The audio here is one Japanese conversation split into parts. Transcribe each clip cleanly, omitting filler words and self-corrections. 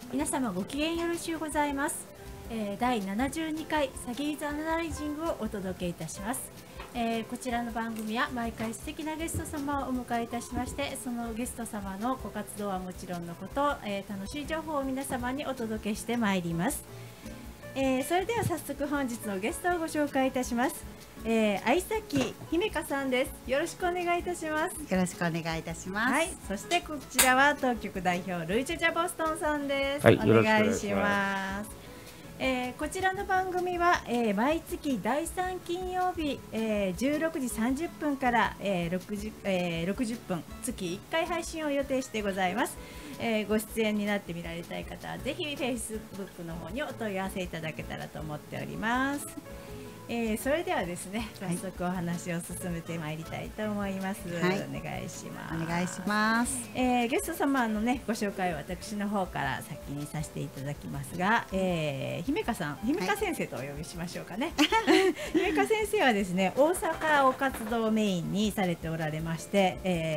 皆様ご機嫌よろしゅうございます。第72回サギーズアナライジングをお届けいたします。こちらの番組は毎回素敵なゲスト様をお迎えいたしまして、そのゲスト様のご活動はもちろんのこと、楽しい情報を皆様にお届けしてまいります。それでは早速本日のゲストをご紹介いたします。相崎姫香さんです。よろしくお願いいたします。 よろしくお願いいたします。 はい、そしてこちらは当局代表ルイチェジャボストンさんです。 はい、 お願いします。こちらの番組は、毎月第3金曜日、16時30分から、60分月1回配信を予定してございます。ご出演になって見られたい方はぜひ Facebook の方にお問い合わせいただけたらと思っております。それではですね、早速お話を進めてまいりたいと思います。 はい、 お願いします。 お願いします。 ゲスト様のねご紹介を私の方から先にさせていただきますが、姫香さん、姫香先生とお呼びしましょうかね。姫香先生はですね、大阪を活動をメインにされておられまして、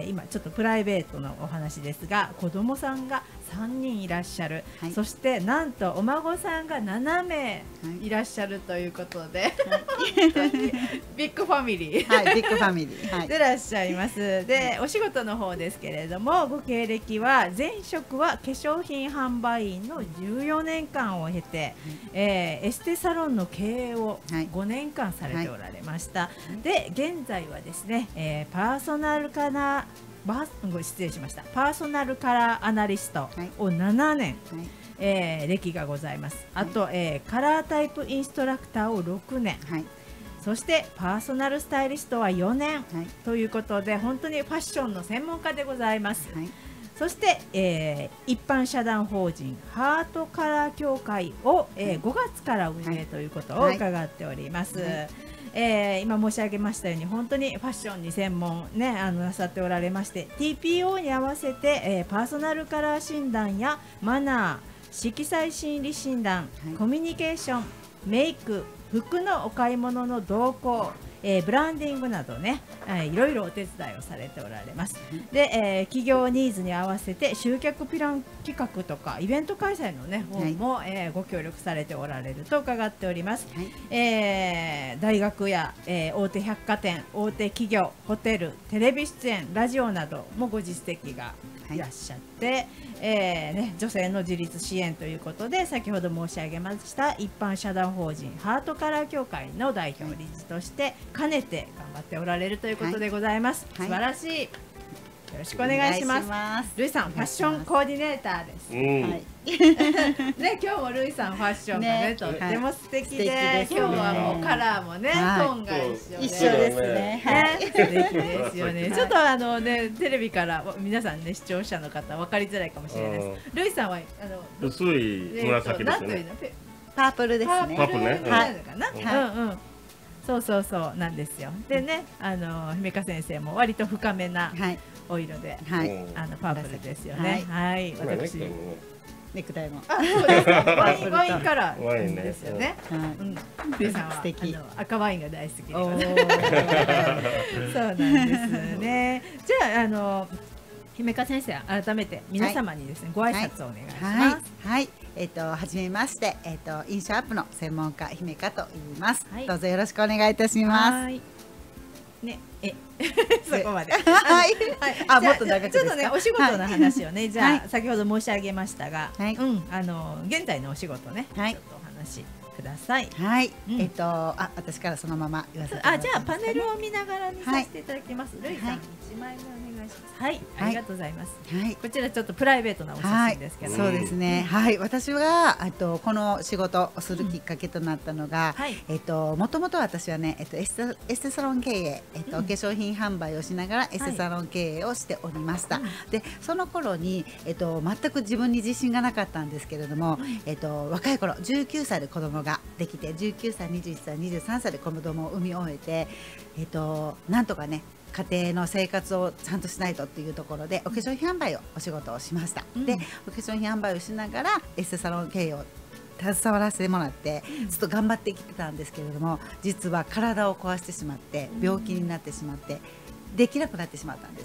今ちょっとプライベートのお話ですが、子供さんが3人いらっしゃる、はい、そしてなんとお孫さんが7名いらっしゃるということで、はい、ビッグファミリー、 はい、ビッグファミリー、はい、 でらっしゃいます。で、お仕事の方ですけれども、ご経歴は前職は化粧品販売員の14年間を経て、エステサロンの経営を5年間されておられました。はい、で、現在はですね、パーソナルカラーアナリストを7年、歴がございます。あと、カラータイプインストラクターを6年、そしてパーソナルスタイリストは4年、ということで本当にファッションの専門家でございます。そして、一般社団法人ハートカラー協会を、5月から運営ということを伺っております。今申し上げましたように本当にファッションに専門、ね、なさっておられまして、 TPO に合わせて、パーソナルカラー診断やマナー、色彩心理診断、コミュニケーション、メイク、服のお買い物の動向、ブランディングなどね、いろいろお手伝いをされておられます。で、企業ニーズに合わせて集客プラン企画とかイベント開催のね方も、ご協力されておられると伺っております。大学や、大手百貨店、大手企業、ホテル、テレビ出演、ラジオなどもご実績がいらっしゃって、女性の自立支援ということで、先ほど申し上げました一般社団法人ハートカラー協会の代表理事として兼ねて頑張っておられるということでございます。素晴らしい。よろしくお願いします。ルイさん、ファッションコーディネーターです。ね、今日もルイさんファッションがねとっても素敵で、今日はもうカラーもねトーンが一緒ですね。 素敵ですよね。ちょっとねテレビから皆さんね視聴者の方分かりづらいかもしれないです。ルイさんは薄い紫ですね。 パープルですね。 パープルね。 はい。そうそうそうなんですよ。でね、姫香先生も割と深めなお色で、パープルですよね。はい、私ネクタイも。 そうです。ワインカラーですよね。ルイさんは赤ワインが大好きで。そうなんですね。じゃあ姫香先生、改めて皆様にですね、ご挨拶をお願いします。 はい。はじめまして、印象アップの専門家姫香と言います。どうぞよろしくお願いいたします。 ね、そこまで。 はい。あ、もっと長くですか。 ちょっとね、お仕事の話をね、じゃあ先ほど申し上げましたが、現在のお仕事ね、ちょっとお話ください。 はい。私からそのまま言わせて。 じゃあパネルを見ながらにさせていただきます。ルイさん、1枚目お願いします。はい、ありがとうございます。こちらちょっとプライベートなお写真ですけど。 そうですね。はい、私はこの仕事をするきっかけとなったのが、もともと私はね、エステサロン経営、お化粧品販売をしながらエステサロン経営をしておりました。で、その頃に全く自分に自信がなかったんですけれども、若い頃19歳で子供ができて、19歳、21歳、23歳で子供を産み終えて、なんとかね家庭の生活をちゃんとしないとっていうところでお化粧品販売をお仕事をしました。で、お化粧品販売をしながらエステサロン経営を携わらせてもらってずっと頑張ってきてたんですけれども、実は体を壊してしまって病気になってしまってできなくなってしまったんですね。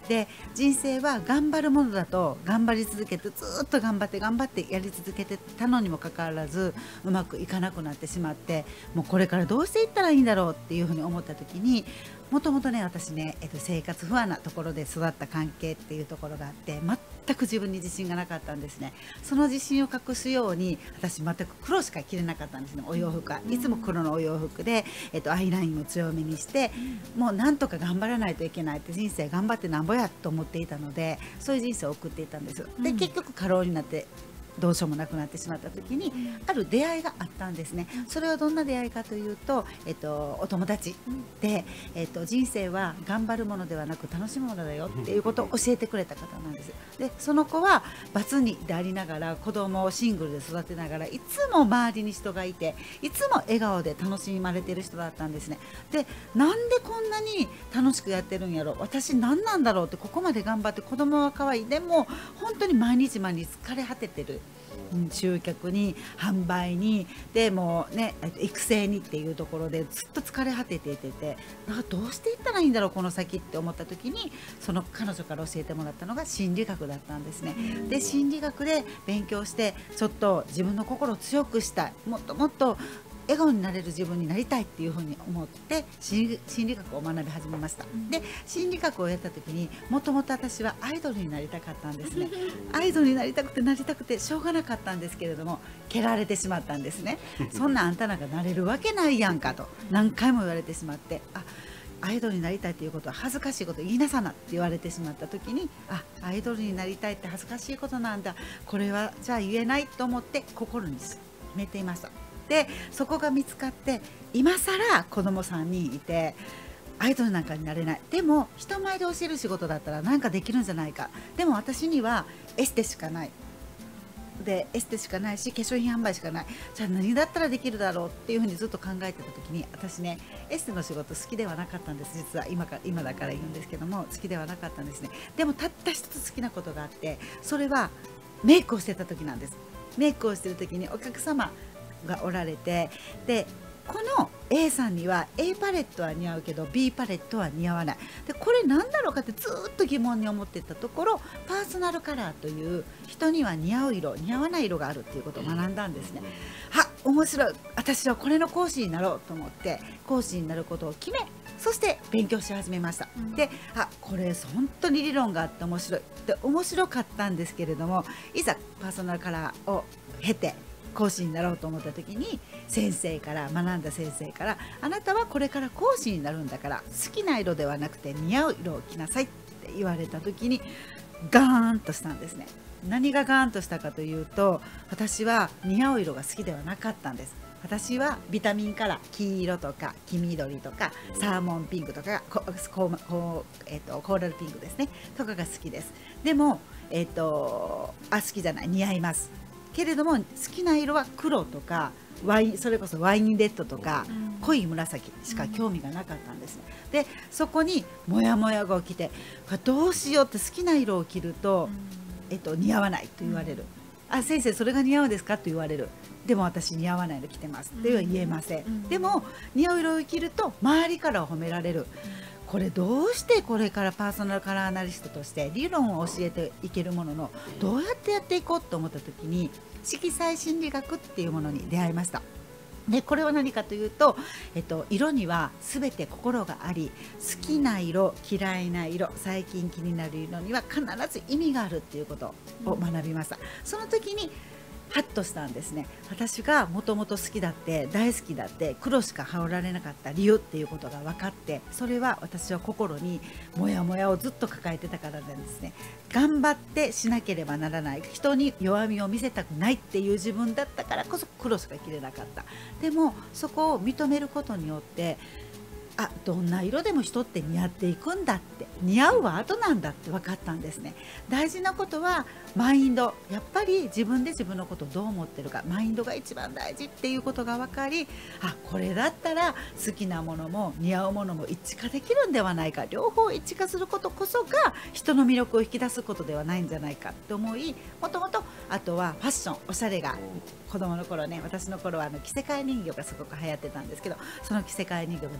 で人生は頑張るものだと頑張り続けてずっと頑張ってやり続けてたのにもかかわらずうまくいかなくなってしまって、もうこれからどうしていったらいいんだろうっていうふうに思った時に、もともとね私ね、生活不安なところで育った関係っていうところがあって、全く自分に自信がなかったんですね。その自信を隠すように私全く黒しか着れなかったんですね。お洋服はいつも黒のお洋服で、アイラインも強めにして、もうなんとか頑張らないといけないって、人生頑張ってなんぼやと思っていたので、そういう人生を送っていたんです。で結局過労になってどうしようもなくなってしまった時に、ある出会いがあったんですね。それはどんな出会いかというと、お友達で、人生は頑張るものではなく楽しむものだよっていうことを教えてくれた方なんです。でその子はバツ2でありながら、子供をシングルで育てながら、いつも周りに人がいて、いつも笑顔で楽しまれてる人だったんですね。でなんでこんなに楽しくやってるんやろ、私何なんだろうって、ここまで頑張って、子供は可愛い、でも本当に毎日疲れ果ててる、集客に販売にでもね育成にっていうところでずっと疲れ果てていて、どうしていったらいいんだろうこの先って思った時に、その彼女から教えてもらったのが心理学だったんですね。で心理学で勉強して、ちょっと自分の心を強くしたい、もっともっと笑顔になれる自分になりたいっていうふうに思って心理学を学び始めました。で心理学をやった時に、もともと私はアイドルになりたかったんですね。アイドルになりたくてしょうがなかったんですけれども、蹴られてしまったんですね。そんなあんたなんかなれるわけないやんかと何回も言われてしまって、アイドルになりたいということは恥ずかしいこと言いなさなって言われてしまった時に、アイドルになりたいって恥ずかしいことなんだ、これはじゃあ言えないと思って心に決めていました。でそこが見つかって、今更子供3人いてアイドルなんかになれない、でも人前で教える仕事だったらなんかできるんじゃないか、でも私にはエステしかないで、エステしかないし化粧品販売しかない、じゃあ何だったらできるだろうっていうふうにずっと考えてた時に、私ねエステの仕事好きではなかったんです。実は今だから言うんですけども、好きではなかったんですね。でもたった一つ好きなことがあって、それはメイクをしてた時なんです。メイクをしてる時にお客様がおられて、でこの A さんには A パレットは似合うけど B パレットは似合わない、でこれ何だろうかってずっと疑問に思っていたところ、パーソナルカラーという人には似合う色似合わない色があるっていうことを学んだんですね。面白い、私はこれの講師になろうと思って講師になることを決め、そして勉強し始めました。でこれ本当に理論があって面白いで面白かったんですけれども、いざパーソナルカラーを経て講師になろうと思った時に、学んだ先生から、あなたはこれから講師になるんだから好きな色ではなくて似合う色を着なさいって言われた時にガーンとしたんですね。何がガーンとしたかというと、私は似合う色が好きではなかったんです。私はビタミンカラー、黄色とか黄緑とかサーモンピンクとかコーラルピンクですねとかが好きです。でも、好きじゃない、似合いますけれども、好きな色は黒とかそれこそワインレッドとか濃い紫しか興味がなかったんですね。でそこにモヤモヤが起きて、どうしようって、好きな色を着ると、似合わないと言われる、先生それが似合うんですかと言われる、でも私似合わないの着てますっては言えません。でも似合う色を着ると周りから褒められる。これどうしてこれからパーソナルカラーアナリストとして理論を教えていけるものの、どうやってやっていこうと思った時に、色彩心理学っていうものに出会いました。でこれは何かというと、色には全て心があり、好きな色嫌いな色最近気になる色には必ず意味があるっていうことを学びました。その時にハッとしたんですね。私がもともと好きだって大好きだって黒しか羽織られなかった理由っていうことが分かって、それは私は心にモヤモヤをずっと抱えてたからなんですね。頑張ってしなければならない、人に弱みを見せたくないっていう自分だったからこそ黒しか着れなかった。でもそこを認めることによって、どんな色でも人って似合っていくんだって、似合うは後なんだって分かったんですね。大事なことはマインド、やっぱり自分で自分のことをどう思ってるか、マインドが一番大事っていうことが分かり、これだったら好きなものも似合うものも一致化できるんではないか、両方一致化することこそが人の魅力を引き出すことではないんじゃないかと思い、もともとあとはファッション、おしゃれが子供の頃ね、私の頃は着せ替え人形がすごく流行ってたんですけど、その着せ替え人形が大好きだ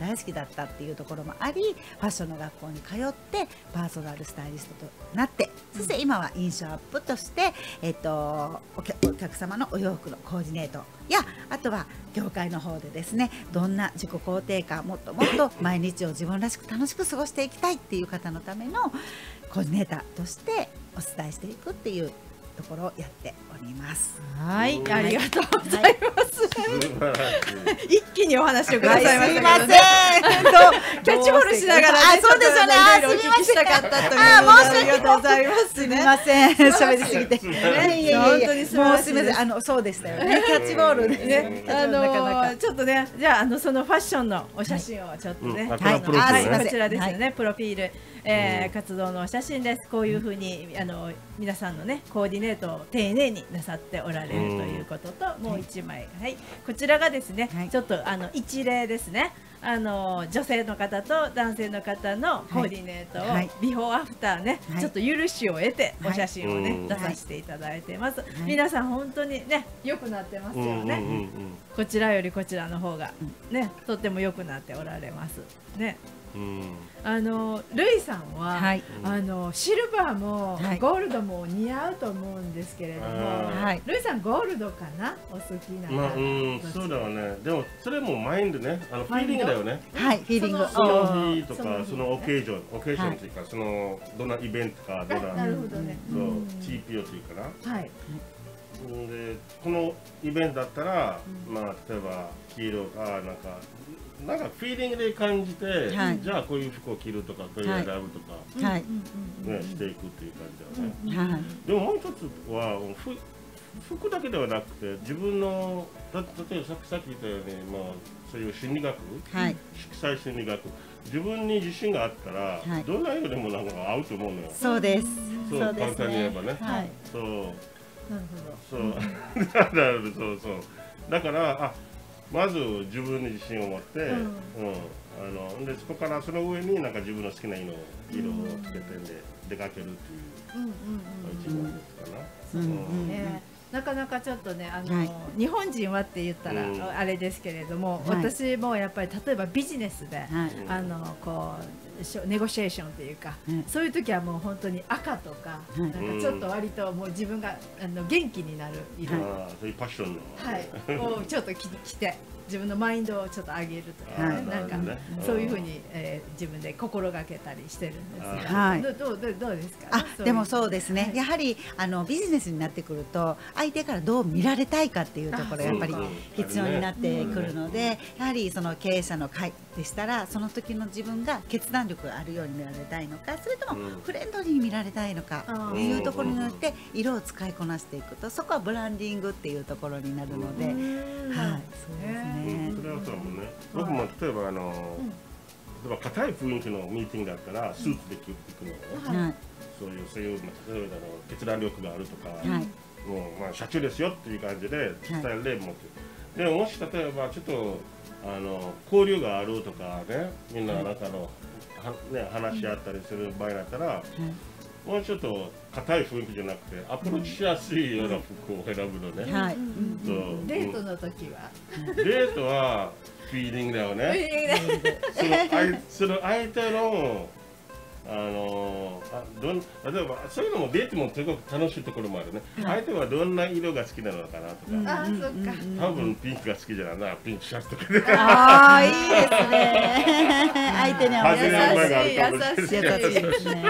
だったっていうところもあり、ファッションの学校に通ってパーソナルスタイリストとなって、そして今は印象アップとして、お客様のお洋服のコーディネートや、あとは業界の方でですね、どんな自己肯定感、もっともっと毎日を自分らしく楽しく過ごしていきたいっていう方のためのコーディネーターとしてお伝えしていくっていうところをやっております。 はい、ありがとうございます。一気にお話をくださいましたけどね。すみません。キャッチボールしながら、 そうですよね。 お聞きしたかったということで、ありがとうございます。 すみません。喋りすぎて。 本当にすみません。 そうでしたよね。キャッチボールでね。ちょっとね、じゃあそのファッションのお写真をちょっとね、こちらですよね。プロフィール。活動のお写真です。こういうふうに皆さんのねコーディネートを丁寧になさっておられるということと、もう一枚、はい、こちらがですね、ちょっと一例ですね。女性の方と男性の方のコーディネートをビフォーアフターね、ちょっと許しを得てお写真をね出させていただいています。皆さん本当にね良くなってますよね。こちらよりこちらの方がねとっても良くなっておられますね。ルイさんは、はい、シルバーもゴールドも似合うと思うんですけれども、はい、ルイさんゴールドかな、お好きな。 そうだよね。でもそれもマインドね、フィーリングだよね。 はい、フィーリング。 その日とかそのオケーションというか、そのどんなイベントかどんな、 なるほどね。 そう TPO というかな。はい。でこのイベントだったら、まあ例えば黄色なんかフィーリングで感じて、じゃあこういう服を着るとかこういう選ぶとか、ね、していくっていう感じだよね。でももう一つは服だけではなくて、自分の例えばさっき言ったように、まあそういう心理学、色彩心理学、自分に自信があったら、どんな色でもなんか合うと思うのよ。 そうです。 そう簡単に言えばね。そう。 なるほど。そう。だからまず自分に自信を持って、でそこからその上になんか自分の好きな色をつけて出かけるっていう一番ですかな。 なかなかちょっとね日本人はって言ったらあれですけれども、私もやっぱり例えばビジネスでこうネゴシエーションっていうか、そういう時はもう本当に赤とかなんかちょっと割ともう自分が元気になる色、 そういうパッションのをちょっと着て自分のマインドをちょっと上げるとか、なんかそういうふうに自分で心がけたりしてるんですが、どうですか？ でもそうですね。やはりビジネスになってくると相手からどう見られたいかっていうところやっぱり必要になってくるので、やはりその経営者の会でしたらその時の自分が決断力があるように見られたいのか、それともフレンドリーに見られたいのかっていうところによって色を使いこなしていくと、そこはブランディングっていうところになるので、はい、そうですね。 それはそうもね。僕も例えば硬い雰囲気のミーティングだったらスーツで行くのね。そういう例えば決断力があるとか、もうまあ社長ですよっていう感じで伝える例も持ってる。でももし例えばちょっと交流があるとかね、みんな中の話し合ったりする場合だったら、もうちょっと硬い雰囲気じゃなくてアプローチしやすいような服を選ぶのね。 デートの時はデートはフィーリングだよね。その相手の例えばそういうのもデートもすごく楽しいところもあるね。相手はどんな色が好きなのかなとか、多分ピンクが好きじゃないな、ピンクシャツとかで。 ああ、いいですね。相手には優しいですね。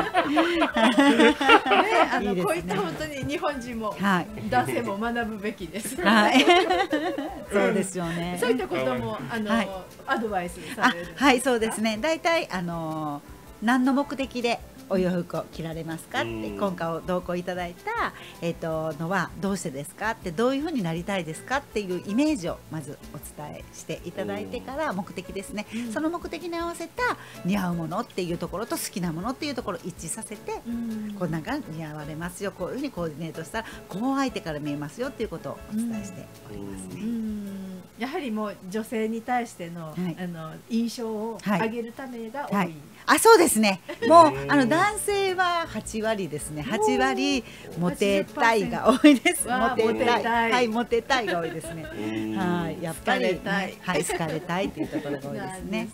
こういった本当に日本人も男性も学ぶべきです。 そうですよね。 そういったこともアドバイスされる。 はい、そうですね。だいたい何の目的でお洋服を着られますかって、今回同行いただいたのはどうしてですかって、どういうふうになりたいですかっていうイメージをまずお伝えしていただいてから目的ですね、その目的に合わせた似合うものっていうところと好きなものっていうところを一致させて、こんなんが似合われますよ、こういうふうにコーディネートしたらこう相手から見えますよっていうことをお伝えしておりますね。 やはりもう女性に対しての印象を上げるためが多い。 あ、そうですね。もう男性は8割ですね。8割モテたいが多いです。モテたい、はい、モテたいが多いですね。はい、やっぱりはい、好かれたいというところが多いですね。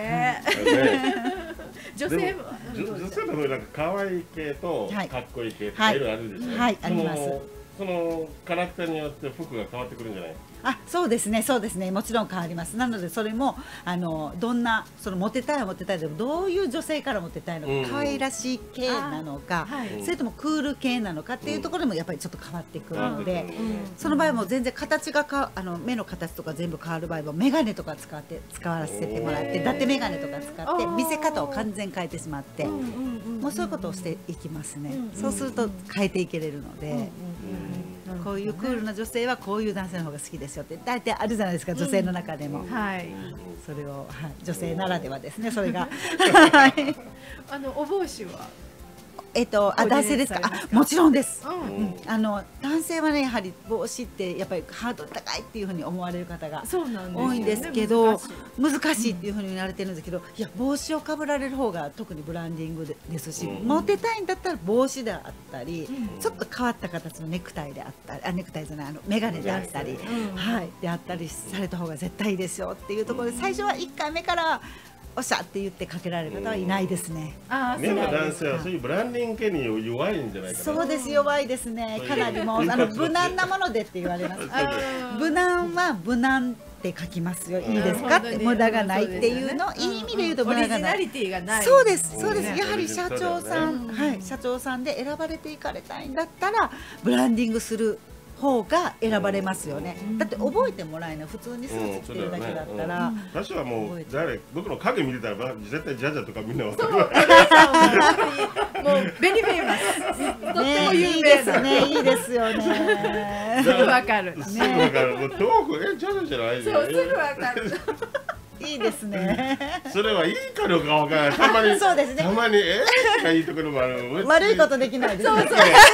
女性のなんか可愛い系とかっこいい系っていろいろあるでしょ。 はい、あります。 そのキャラクターによって服が変わってくるんじゃない？ あ、そうですね、そうですね、もちろん変わります。なのでそれもどんなそのモテたいはモテたいでもどういう女性からモテたいのか、可愛らしい系なのか、それともクール系なのかっていうところでもやっぱりちょっと変わってくるので、その場合も全然形が目の形とか全部変わる場合もメガネとか使わせてもらって、伊達メガネとか使って見せ方を完全変えてしまって、もうそういうことをしていきますね。そうすると変えていけれるので。こういうクールな女性はこういう男性の方が好きですよって大体あるじゃないですか、女性の中でも。はい。それを女性ならではですね、それが。 お帽子は。 男性ですか。もちろんです。男性はね、やはり帽子ってやっぱりハードル高いっていうふうに思われる方が多いんですけど、難しいっていうふうに言われてるんですけど、いや、帽子をかぶられる方が特にブランディングですし、モテたいんだったら帽子であったり、ちょっと変わった形のネクタイであったり、ネクタイじゃない、メガネであったり、はい、であったりされた方が絶対いいですよっていうところで、最初は1回目からおっしゃって言ってかけられる方はいないですね。 でも男性はそういうブランディング系に弱いんじゃないかな。 そうです、弱いですね。かなりもう無難なものでって言われます。無難は無難って書きますよ。いいですかって、無駄がないっていうの、いい意味で言うと無駄がない。そうです、そうです。やはり社長さん、はい、社長さんで選ばれていかれたいんだったらブランディングする方が選ばれますよね。だって覚えてもらえない、普通にスーツ着てるだけだったら。 私はもう僕の影見てたら絶対ジャジャとかみんなわかる。 もうベリーフェイマス。とってもいいですね、いいですよね。 すぐわかる。 すぐわかる。もう遠くジャジャじゃない。 そう、すぐわかる。 いいですね。 それはいいかどうかわからない。たまにそうですね。 たまにがいいところもある。 悪いことできないですね。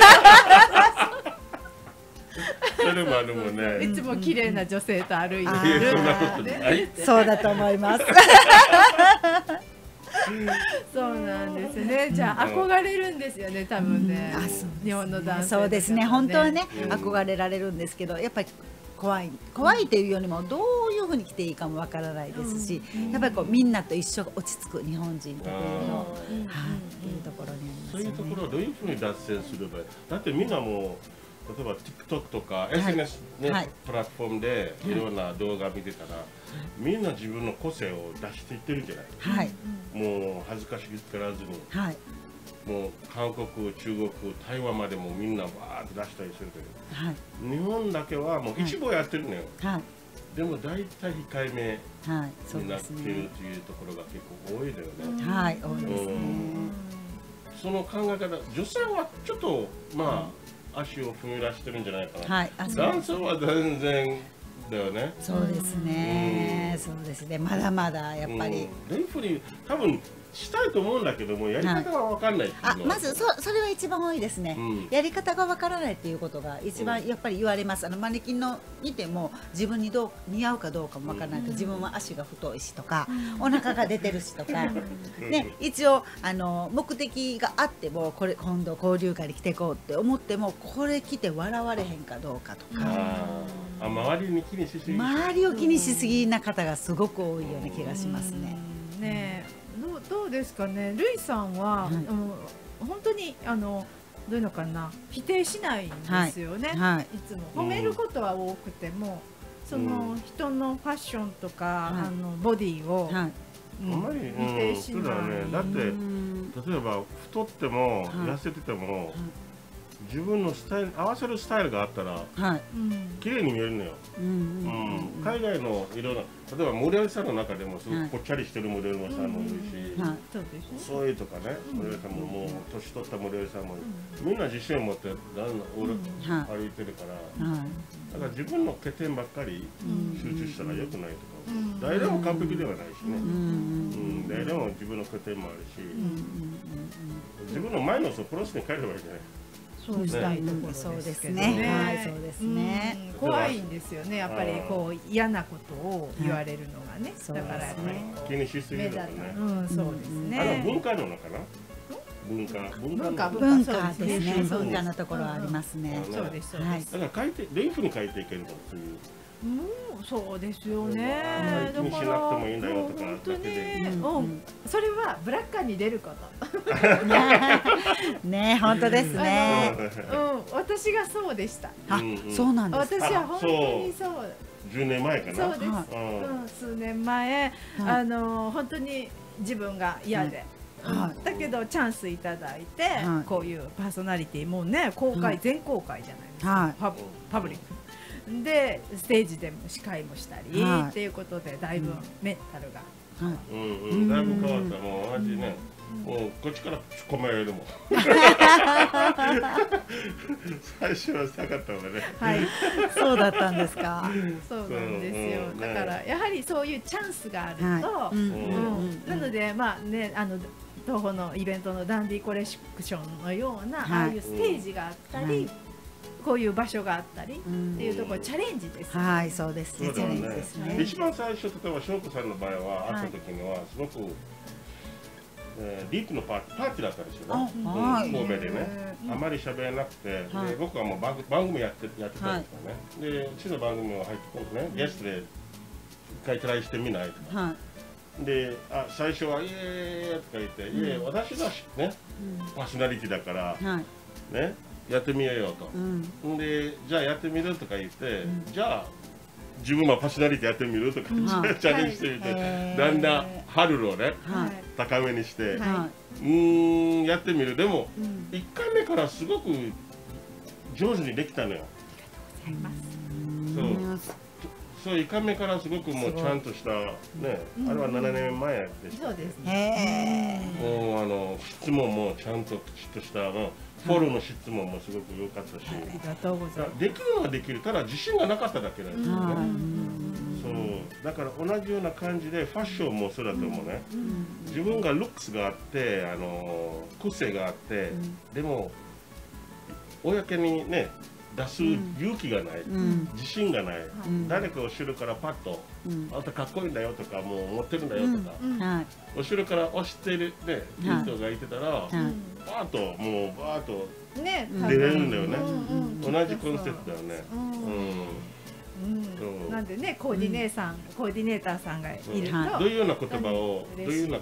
それもあるもんね。 いつも綺麗な女性と歩いてる。 そうだと思います。 そうなんですね。じゃあ憧れるんですよね、多分ね。日本の男性。 そうですね。本当はね、憧れられるんですけど、やっぱり怖いというよりもどういうふうに着ていいかもわからないですし、やっぱりこうみんなと一緒落ち着く日本人特有のっていうところにありますよね。 そういうところはどういうふうに脱線すれば、だってみんなもう例えば TikTok とか SNS ね、プラットフォームでいろんな動画見てたら、みんな自分の個性を出していってるんじゃない。もう恥ずかしがらずに。もう韓国、中国、台湾までもみんなバーって出したりするけど、日本だけはもう一部やってるのよ。でも大体控えめになっているというところが結構多いだよね。 はい、多いですね。 その考え方、女性はちょっとまあ足を踏み出してるんじゃないかな。男性は全然だよね。 そうですね。そうですね。まだまだやっぱり。 どういうふうに多分したいと思うんだけども、やり方が分かんない。 まずそれは一番多いですね。やり方が分からないっていうことが一番やっぱり言われます。マネキンの見ても自分に似合うかどうかも分からないと、自分は足が太いしとかお腹が出てるしとかね、一応目的があっても今度交流会に来ていこうって思っても、これ来て笑われへんかどうかとか、 周りに気にしすぎ、 周りを気にしすぎな方がすごく多いような気がしますね。 ね、どうですかね、ルイさんは、本当にどういうのかな、否定しないんですよね。いつも褒めることは多くても、その人のファッションとかボディをあまり否定しない。だって例えば太っても痩せてても、自分のスタイル合わせるスタイルがあったら綺麗に見えるのよ。海外のいろんな、例えばモデルさんの中でもすごくぽっちゃりしてるモデルさんもいるし、そういうとかね、モデルさんももう年取ったモデルさんもみんな自信を持って歩いてるから、だから自分の欠点ばっかり集中したら良くないとか、誰でも完璧ではないしね、誰でも自分の欠点もあるし、自分の前のプロスに変えればいいじゃない。 そうしたいところですけどね。 はい、そうですね。 怖いんですよね。やっぱりこう嫌なことを言われるのがね。だからやっぱり気にしすぎるのね。 そうですね。 文化なのかな。文化ですね。文化のところはありますね。 そうです。だから書いてレイフに書いていけるのという。 そうですよね。 気にしなくてもいいんだよとかだけで。 それはブラッカーに出ること。 ね、本当ですね。 私がそうでした。 あ、そうなんです。 私は本当にそう。 10年前かな。 そうです。数年前、本当に自分が嫌で。だけどチャンスいただいて、こういうパーソナリティもね、全公開じゃないですか。パブリック。でステージでも司会もしたりっていうことでだいぶメンタルがだいぶ変わった。もう同じね、もうこっちから突っ込めるもん。最初はしたかったのでね。 はい、そうだったんですか。 そうなんですよ。だからやはりそういうチャンスがあると、なのでまあね、東宝のイベントのダンディコレクションのようなああいうステージがあったり。こういう場所があったりっていうところチャレンジです。 はい、そうですね。チャレンジですね。 一番最初、例えば翔子さんの場合は会った時にはすごくディープのパーティーだったんですよね。神戸でね、あまり喋れなくて、僕はもう番組やってたんですよね。で、うちの番組は入ってね、ゲストで一回トライしてみないとか。で、最初はイエーとか言って、いえ、私がね、パーソナリティだからね。やってみようよと。で、じゃあやってみるとか言って、じゃあ自分はパーソナリティやってみるとかチャレンジしてみて、だんだんハードルをね高めにしてやってみる。でも1回目からすごく上手にできたのよ。そう1回目からすごくもうちゃんとしたね、あれは7年前でした。 そうですね。 もう質問もちゃんときちっとしたフォローの質問もすごく良かったし、 ありがとうございます。 できるのはできる、ただ自信がなかっただけなんですよね。そうだから同じような感じでファッションもそうだと思うね。自分がルックスがあって個性があって、でも公にね出す勇気がない、自信がない、誰か後ろからパッと「あんたかっこいいんだよ」とか「もう持ってるんだよ」とか、後ろから押してるね人がいてたらバーッともうバーッと出れるんだよね。同じコンセプトだよね。 なんでね、コーディネーターさんがいるとどういうような言葉をあげるん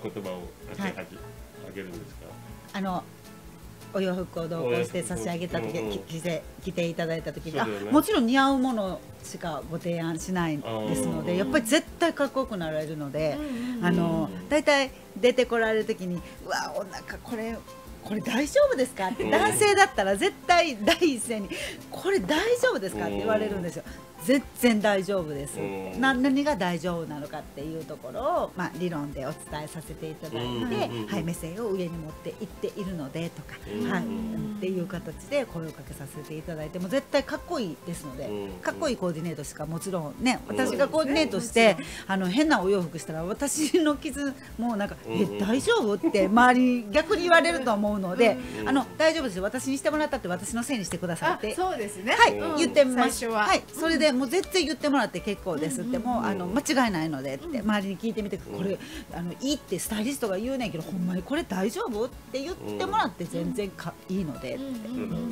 ですか？ お洋服を同行して差し上げた時、着ていただいた時に、もちろん似合うものしかご提案しないですので、やっぱり絶対かっこよくなられるので、だいたい出てこられる時に「うわ、お腹これ大丈夫ですか?」って男性だったら絶対第一声に「これ大丈夫ですか?」って言われるんですよ。全然大丈夫です。何が大丈夫なのかっていうところを、理論でお伝えさせていただいて、はい、目線を上に持っていっているのでとか、はい、っていう形で声をかけさせていただいても絶対かっこいいですので、かっこいいコーディネートしかもちろんね、私がコーディネートして変なお洋服したら私の傷もうなんか「大丈夫?」って周りに逆に言われると思うので「大丈夫ですよ、私にしてもらったって私のせいにしてください」ってそうですね、 はい、言ってます。 はい、 それでもう絶対言ってもらって結構ですって、もう間違いないのでって周りに聞いてみて、これいいってスタイリストが言うねんけどほんまにこれ大丈夫って言ってもらって全然いいのでって、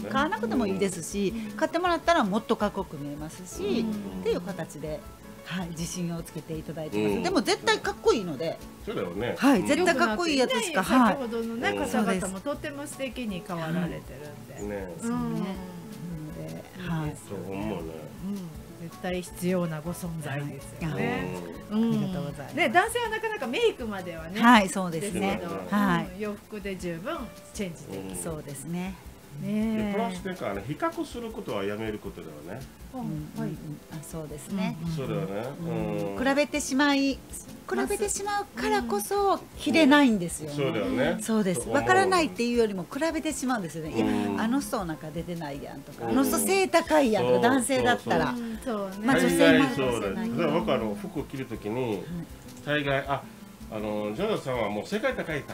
買わなくてもいいですし、買ってもらったらもっとかっこよく見えますしっていう形で、はい、自信をつけていただいてます。でも絶対かっこいいので、 そうだよね、 はい、絶対かっこいいやつしか、はい、 先ほどのね方々もとっても素敵に変わられてるんで、 ね、 そうね、なので、はい、 そう思うね。 絶対必要なご存在ですよね。 ありがとうございます。 ね、男性はなかなかメイクまではね、 はい、そうですね。 はい、洋服で十分チェンジできそうですね。 ね、プラスなんか比較することはやめることだよね。 はい、そうですね。 そうだよね。 比べてしまうからこそ着れないんですよ。 そうだよね。 そうです。わからないっていうよりも比べてしまうんですよね。いや、あの人なんか出てないやんとか、あの人背高いやんとか、男性だったら、まあ女性もそうだ。だから僕服を着るときに大概ジョナさんはもう背が高い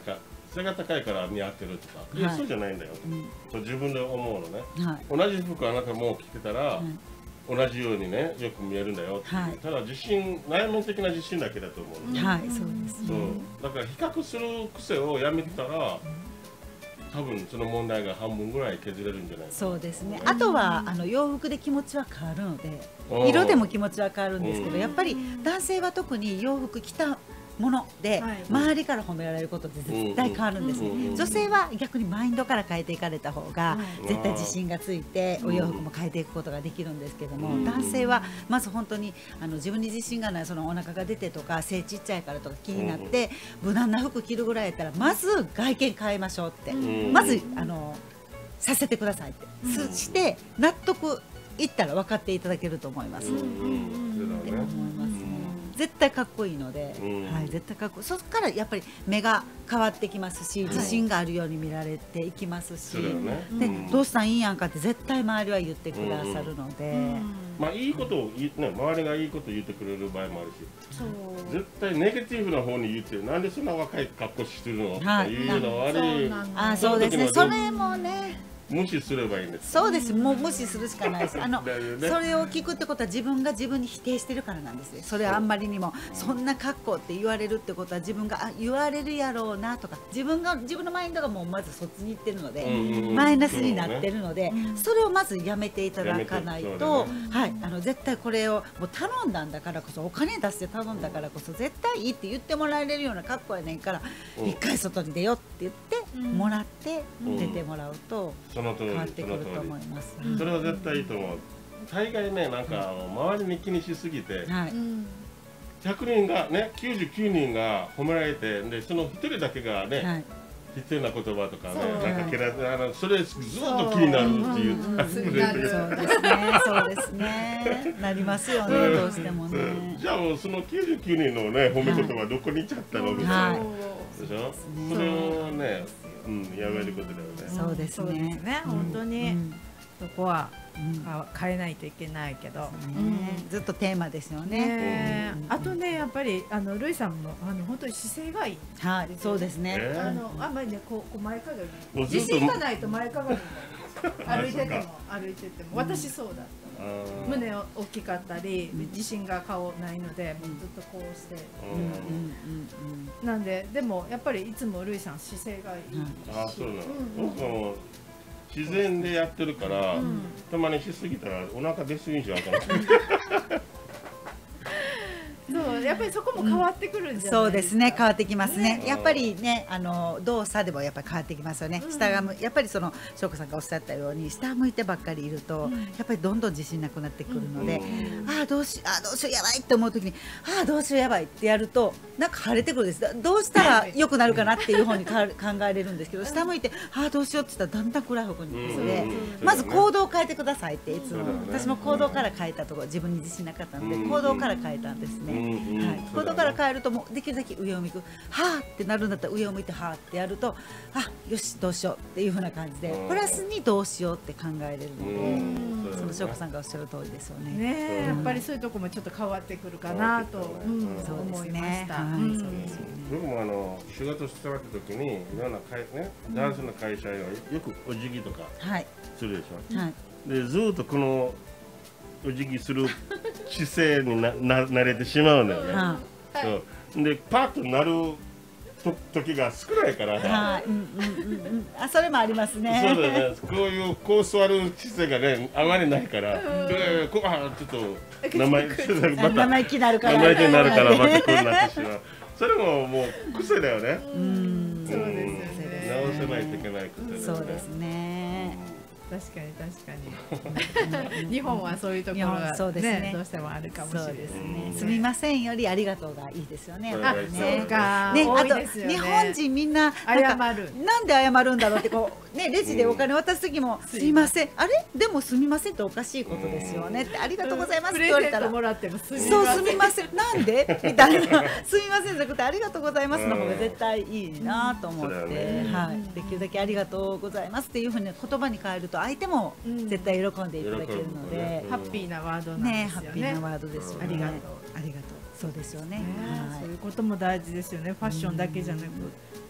背が高いから似合ってるとか、いやそうじゃないんだよ。と自分で思うのね。同じ服あなたも着てたら同じようにねよく見えるんだよ。ただ内面的な自信だけだと思う。 はい、そうですね。 だから比較する癖をやめてたら。多分その問題が半分ぐらい削れるんじゃないかな。 そうですね。あとは洋服で気持ちは変わるので、色でも気持ちは変わるんですけど、やっぱり男性は特に洋服着たもので周りから褒められることって絶対変わるんですね。女性は逆にマインドから変えていかれた方が絶対自信がついてお洋服も変えていくことができるんですけども、男性はまず本当に自分に自信がない、そのお腹が出てとか背ちっちゃいからとか気になって無難な服着るぐらいやったらまず外見変えましょうって、まずさせてくださいって、して納得いったら分かっていただけると思います。絶対かっこいいので、はい、絶対かっこいい。そこからやっぱり目が変わってきますし、自信があるように見られていきますし、でどうしたんいいやんかって絶対周りは言ってくださるので、 まあいいことをね、周りがいいこと言ってくれる場合もあるし、絶対ネガティブな方に言ってなんでそんな若い格好してるのっていうのはあ、そうですね。それもね。 無視すればいいんです。 そうです。もう無視するしかないです。それを聞くってことは自分が自分に否定してるからなんですね。それはあんまりにもそんな格好って言われるってことは自分が言われるやろうなとか、自分のマインドがもうまずそっちに行ってるのでマイナスになってるので、それをまずやめていただかないと、はい、絶対これをもう頼んだんだからこそ、お金出して頼んだからこそ絶対いいって言ってもらえるような格好やねんから、一回外に出ようって言ってもらって出てもらうと。その通り、 それは絶対いいと思う。大概ね、なんか周りに気にしすぎて、100人がね、99人が褒められて、でその1人だけがね、必要な言葉とかね、なんかそれずっと気になるっていう。 そうですね。なりますよね、どうしてもね。 じゃあもうその99人のね褒め言葉どこに行っちゃったのみたいなでしょ。それをね、やめることだよね。 そうですね。 本当にそこは変えないといけないけど、 ずっとテーマですよね。 あとね、やっぱりルイさんも本当に姿勢がいい。 はい、そうですね。 あんまりね、こう前かがみ、自信がないと前かがみ歩いてても私そうだった。胸大きかったり自信が顔ないのでずっとこうして、なんででもやっぱりいつもルイさん姿勢がいい。 あ、そうなの。僕も自然でやってるから、たまにしすぎたらお腹出すぎんじゃんかな。 そうやっぱりそこも変わってくるんじゃないですか。 そうですね、変わってきますね。やっぱりね、動作でもやっぱり変わってきますよね。下がやっぱりその翔子さんがおっしゃったように下向いてばっかりいると、やっぱりどんどん自信なくなってくるので、ああどうしようやばいって思う時に、ああどうしようやばいってやるとなんか晴れてくるんです。どうしたら良くなるかなっていう方に考えれるんですけど、下向いてああどうしようって言ったらだんだん暗い方向に行くので、まず行動を変えてくださいっていつも私も行動から変えたところ、自分に自信なかったので行動から変えたんですね。行動から変えるともうできるだけ上を向く、はあってなるんだったら上を向いてはあってやると、あよしどうしようっていう風な感じでプラスにどうしようって考えれるので、その翔子さんがおっしゃる通りですよね。 やっぱりそういうとこもちょっと変わってくるかなと思いました。 僕も仕事してた時にいろんなダンスの会社よくお辞儀とかするでしょ。でずっとこのお辞儀する姿勢に慣れてしまうんだよね。そうでパッとなる時が少ないから。 それもありますね。 そうだね。こう座る姿勢がねあまりないから、ちょっと生意気になるからまたこうなってしまう。それももう癖だよね。 そうですよね。 直さないといけない癖だよね。 そうですね。 確かに日本はそういうところがねどうしてもあるかもしれないですね。 すみませんよりありがとうがいいですよね。 そうか。 ね、あと日本人みんななんで謝るんだろうってこうね、レジでお金渡す時もすみません、あれでもすみませんっておかしいことですよねって、ありがとうございますって言われたら、そうすみませんなんでみたいな、すみませんじゃなくてありがとうございますの方が絶対いいなと思って、できるだけありがとうございますっていうふうに言葉に変えると相手も絶対喜んでいただけるので、 ハッピーなワードなんですよね。 ハッピーなワードですよね。ありがとう、そうですよね。 そういうことも大事ですよね。ファッションだけじゃなく、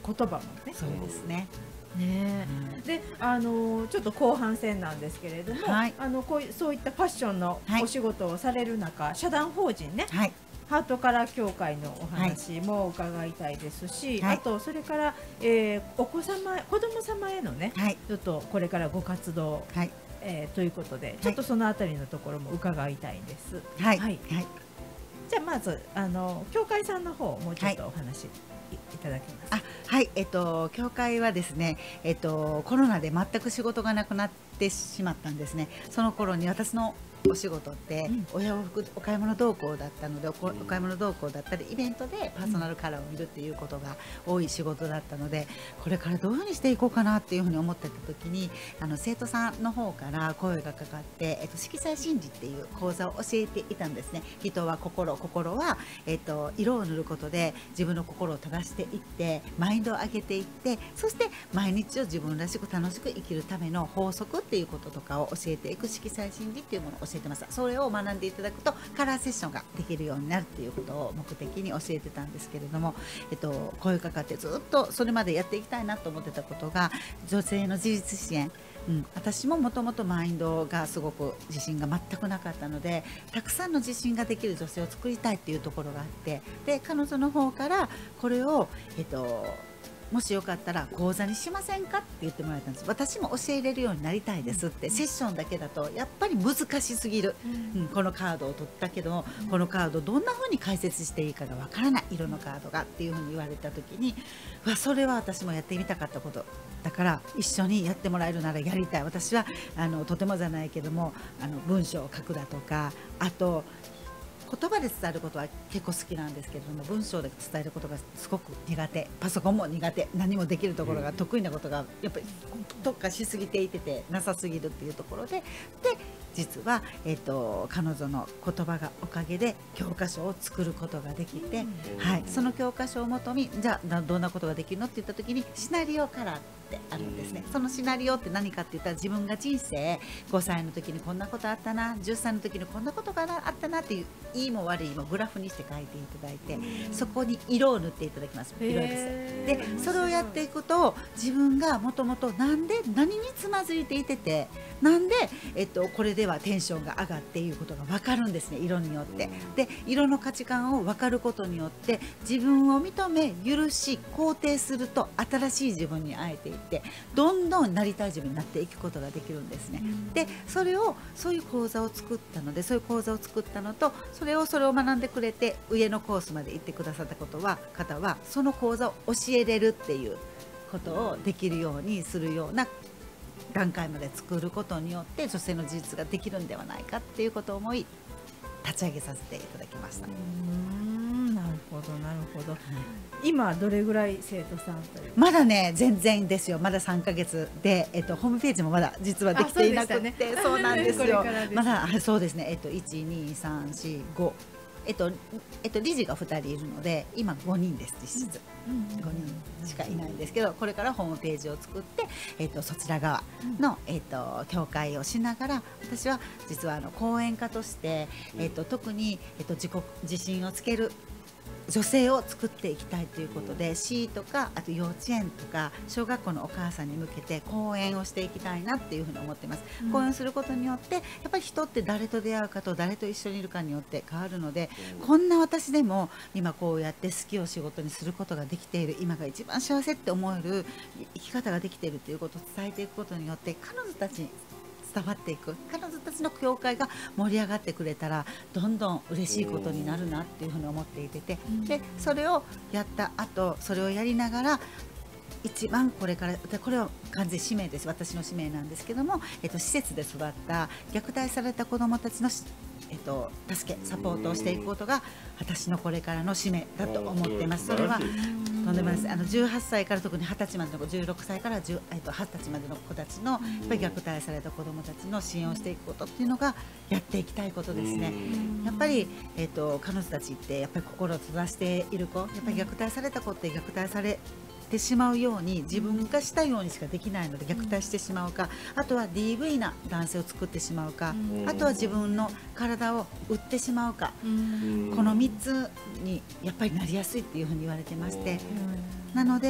言葉もね。 そうですね。 ね、でちょっと後半戦なんですけれども、はい、そういったファッションのお仕事をされる中、はい、社団法人ね、はい、ハートカラー協会のお話も伺いたいですし、はい、あとそれから、子供様へのね、はい、ちょっとこれからご活動、はい、ということでちょっとそのあたりのところも伺いたいんです。はい、はい、じゃあまず協会さんの方もうちょっとお話、いただきます。 はい、協会はですね、コロナで全く仕事がなくなってしまったんですね。その頃に私のお仕事って親往復お買い物同行だったので、お買い物同行だったりイベントでパーソナルカラーを見るっていうことが多い仕事だったので、これからどういうふうにしていこうかなっていうふうに思ってた時に生徒さんの方から声がかかって、色彩心理っていう講座を教えていたんですね。人は心は、色を塗ることで自分の心を正していってマインドを上げていって、そして毎日を自分らしく楽しく生きるための法則っていうこととかを教えていく色彩心理っていうものを教えてました。それを学んでいただくとカラーセッションができるようになるっていうことを目的に教えてたんですけれども、声かかってずっとそれまでやっていきたいなと思ってたことが女性の自立支援、私ももともとマインドがすごく自信が全くなかったので、たくさんの自信ができる女性を作りたいっていうところがあって、で彼女の方からこれを、もしよかったら講座にしませんかって言ってもらえたんです。私も教えれるようになりたいですって、セッションだけだとやっぱり難しすぎる、このカードを取ったけどこのカードをどんな風に解説していいかがわからない、色のカードがっていう風に言われた時に、それは私もやってみたかったことだから一緒にやってもらえるならやりたい。私はとてもじゃないけども文章を書くだとか、あと言葉で伝えることは結構好きなんですけれども、文章で伝えることがすごく苦手、パソコンも苦手、何もできるところが得意なことがやっぱり特化しすぎていてなさすぎるっていうところで、実は、彼女の言葉がおかげで教科書を作ることができて、はい、その教科書をもとにじゃあどんなことができるのって言った時にシナリオカラーってあるんですね。そのシナリオって何かって言ったら、自分が人生5歳の時にこんなことあったな、10歳の時にこんなことがあったなっていう、いいも悪いもグラフにして書いていただいて、そこに色を塗っていただきます。色です。でそれをやっていくと、自分がもともと何につまずいていてなんで、これではテンションが上がっていうことが分かるんですね、色によって。で色の価値観を分かることによって自分を認め許し肯定すると、新しい自分に会えていってどんどんなりたい自分になっていくことができるんですね。でそういう講座を作ったので、そういう講座を作ったのと、それを学んでくれて上のコースまで行ってくださった方はその講座を教えれるっていうことをできるようにするような段階まで作ることによって、女性の自立ができるんではないかっていうことを思い立ち上げさせていただきました。 なるほどなるほど。今どれぐらい生徒さんという？ まだね全然ですよ。まだ3ヶ月で、ホームページもまだ実はできていなくて、そうなんですよ。まだそうですね。1、2、3、4、5。理事が2人いるので今5人です。実質5人しかいないんですけど、これからホームページを作って、そちら側の、協会をしながら、私は実は講演家として、特に、自信をつける女性を作っていきたいということで、市とかあと幼稚園とか小学校のお母さんに向けて講演をしていきたいなっていうふうに思ってます。講演することによってやっぱり人って誰と出会うかと誰と一緒にいるかによって変わるので、こんな私でも今こうやって好きを仕事にすることができている、今が一番幸せって思える生き方ができているということを伝えていくことによって、彼女たちに伝わっていく、彼女たちの教会が盛り上がってくれたらどんどん嬉しいことになるなっていうふうに思っていて、でそれをやった後、それをやりながら一番これから、これは完全使命です、私の使命なんですけども、施設で育った虐待された子どもたちの助けサポートをしていくことが私のこれからの使命だと思っています。それはとんでもないです。18歳から特に20歳までの16歳から20歳までの子たちのやっぱり虐待された子どもたちの支援をしていくことっていうのがやっていきたいことですね。やっぱり、彼女たちってやっぱり心を閉ざしている子、やっぱり虐待された子って虐待されてしまうように自分がしたようにしかできないので虐待してしまうか、あとは DV な男性を作ってしまうか、あとは自分の体を売ってしまうか、この3つにやっぱりなりやすいっていうふうに言われてまして、なので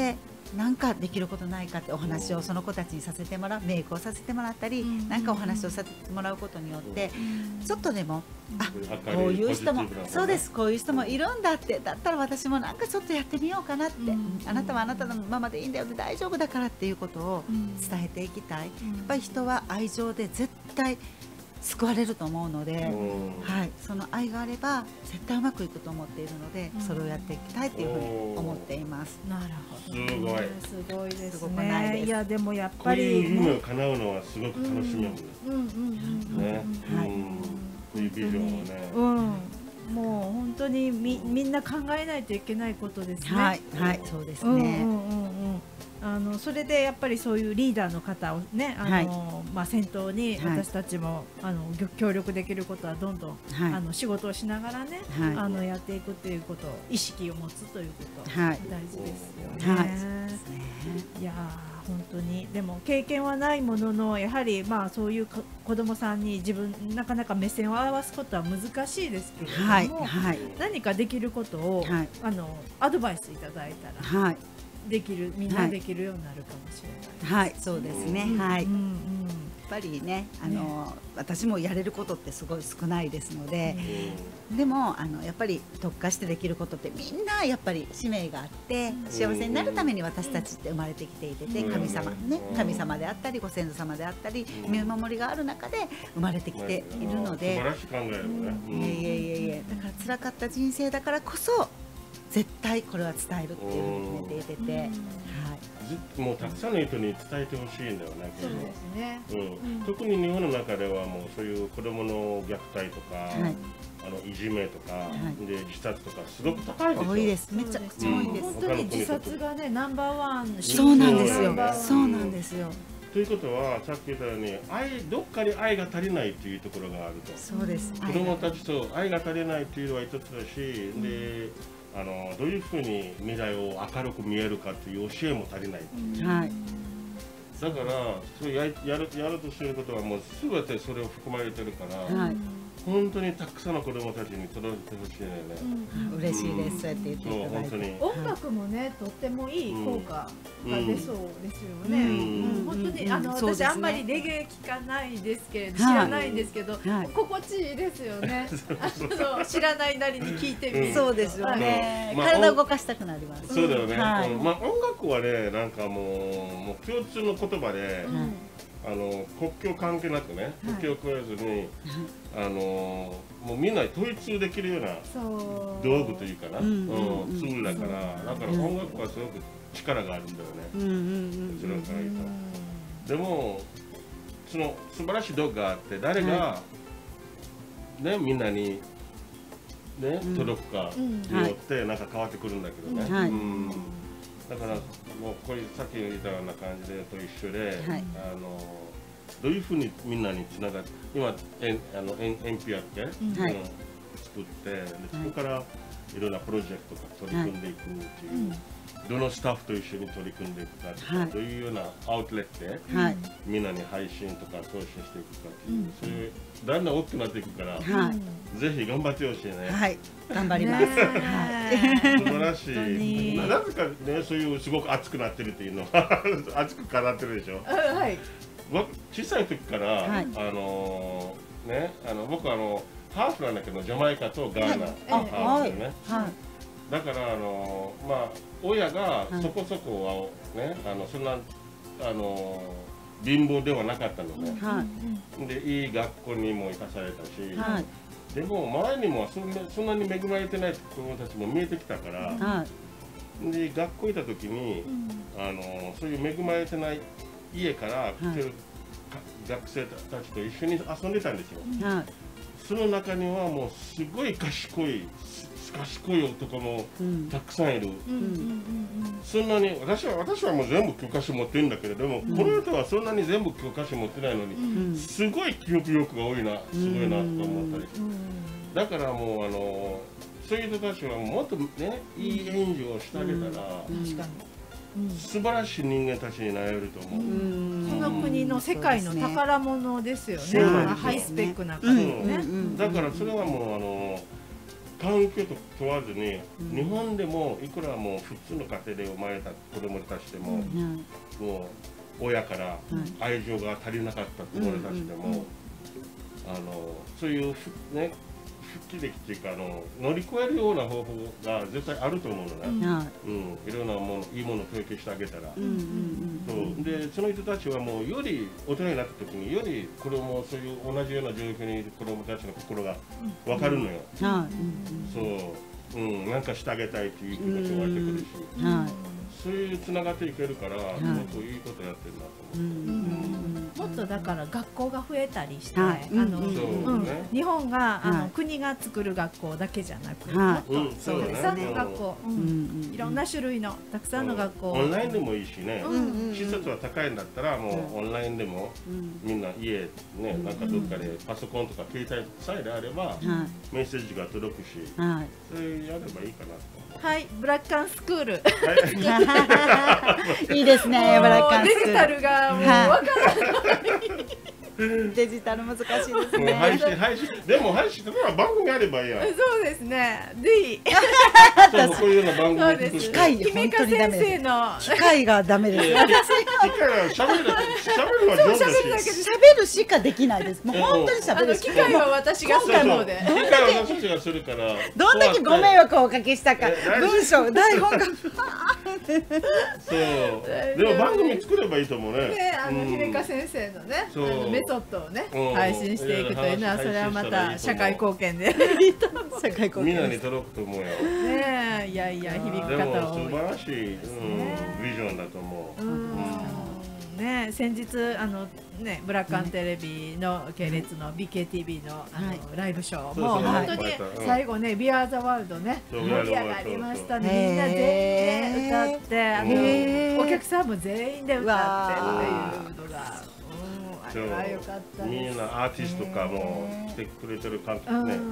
なんかできることないかってお話をその子たちにさせてもらう、メイクをさせてもらったり、なんかお話をさせてもらうことによって、ちょっとでもこういう人も、そうです、こういう人もいるんだって、だったら私もなんかちょっとやってみようかなって、あなたはあなたのままでいいんだよ、大丈夫だからっていうことを伝えていきたい。やっぱり人は愛情で絶対救われると思うので、はい、その愛があれば絶対うまくいくと思っているので、それをやっていきたいというふうに思っています。 なるほど、すごいですね。いやでもやっぱりこういう夢を叶うのはすごく楽しみなんですね。こういうビジョンをね、 もう本当にみんな考えないといけないことですね。 はい、はい、そうですね。 それでやっぱりそういうリーダーの方をね、先頭に私たちも協力できることはどんどん仕事をしながらね、やっていくっていうことを意識を持つということ大事ですよね。いや本当にでも経験はないものの、やはりそういう子どもさんに自分なかなか目線を合わすことは難しいですけれども、何かできることをアドバイスいただいたら。できる、みんなできるようになるかもしれない。 はい、そうですね。はい。やっぱりね、私もやれることってすごい少ないですので、でもやっぱり特化してできることってみんなやっぱり使命があって、幸せになるために私たちって生まれてきていて、神様であったりご先祖様であったり見守りがある中で生まれてきているので、 素晴らしい考えね。だから辛かった人生だからこそ。絶対これは伝えるっていうふうに決めていて、 もうたくさんの人に伝えてほしいんだよね。 そうですね。 特に日本の中ではもうそういう子どもの虐待とか、いじめとかで自殺とかすごく高いですよ。 多いです。めちゃくちゃ多いです。 本当に自殺がねナンバーワン。 そうなんですよ。そうなんですよ。 ということはさっき言ったようにどっかに愛が足りないというところがあると。 そうです。 子どもたちと愛が足りないというのは一つだし、でどういうふうに未来を明るく見えるかという教えも足りない。だからそれやるとすることはもうすべてそれを含まれてるから、本当にたくさんの子どもたちに届いてほしいね。 嬉しいです。そうやって言っていただいて。 音楽もね、とってもいい効果が出そうですよね。本当に私あんまりレゲエ聞かないですけれど、知らないんですけど、心地いいですよね。知らないなりに聞いてみる。 そうですよね。体を動かしたくなります。 そうだよね。音楽はね、なんかもう共通の言葉で。国境関係なくね、国境を越えずに、もうみんな統一できるような道具というかな、ツールだから、音楽はすごく力があるんだよね。それから言うと。でも、その素晴らしい道具があって、誰が、ね、みんなに、ね、届くかによってなんか変わってくるんだけどね。だからもうこういうさっき言ったような感じでと一緒で、どういうふうにみんなにつながって今エンピアって作ってそこからいろんなプロジェクトが取り組んでいくっていう、どのスタッフと一緒に取り組んでいくかとか、どういうようなアウトレットでみんなに配信とか送信していくかっていう、そういうだんだん大きくなっていくから、ぜひ頑張ってほしいね。 はい、頑張ります。 素晴らしい。なぜかね、そういうすごく熱くなってるっていうのは熱く語ってるでしょ。はい。小さい時からね、僕ハーフなんだけどジャマイカとガーナハーフでね。だから親がそこそこはね、そんな貧乏ではなかったのね。でいい学校にも行かされたし、でも周りにもそんなに恵まれてない子供たちも見えてきたから、で学校行った時にそういう恵まれてない家から来てる学生たちと一緒に遊んでたんですよ。その中にはもうすごい賢い男もたくさんいる。そんなに私はもう全部教科書持ってるんだけれども、この人はそんなに全部教科書持ってないのに、すごい記憶力が多いな、すごいなと思ったり。だからもうそういう人たちはもっとね、いい援助をしてあげたら、素晴らしい人間たちになれると思う。 その国の世界の宝物ですよね。ハイスペックな感じね。 だからそれはもう環境と問わずに、日本でもいくらもう普通の家庭で生まれた子供たちでも、もう親から愛情が足りなかった子供たちでも、そういうね、復帰歴っていうか乗り越えるような方法が絶対あると思うのね。いろんなもの、いいものを教育してあげたら。そうで、その人たちはもうより大人になった時により子供、そういう同じような状況にいる子供たちの心が分かるのよ。そう、なんかしてあげたいっていう気持ちが湧いてくるし、そういうつながっていけるから、すごくいいことやってるなと思って。 もっとだから学校が増えたりして、日本が国が作る学校だけじゃなく、もっとたくさんの学校、いろんな種類のたくさんの学校、 オンラインでもいいしね、施設は高いんだったらもうオンラインでもみんな家ね、なんかどっかでパソコンとか携帯さえであればメッセージが届くし、それやればいいかなと。 はい、ブラッカンスクール。 いいですね、ブラッカンスクール。 デジタルがもうわからない。 デジタル難しいですね。 配信でも配信とか番組あればいいや。 そうですね。ぜひ。 こういうような番組。 機械本当にダメです。機械がダメです。機械は喋るは上手だし。 喋るしかできないです。もう本当に喋るしか。 機械は私がするので。 機械は私がするから。 どんだけご迷惑をおかけしたか。文章台本が。そう。 でも番組作ればいいと思うね。 ね、姫香先生のね、メソッドをね、配信していくというのは、それはまた社会貢献で。 社会貢献。 みんなに届くと思うよ。 ね、いやいや、響く方は素晴らしいビジョンだと思う。 ね、先日ね、ブラックアンテレビの系列の BKTV のライブショーもう本当に最後ね、ビアーザワールドね、盛り上がりましたね。みんな全員で歌って、お客さんも全員で歌ってっていうのが、あれは良かったです。 みんなアーティストとかも来てくれてる感覚ね。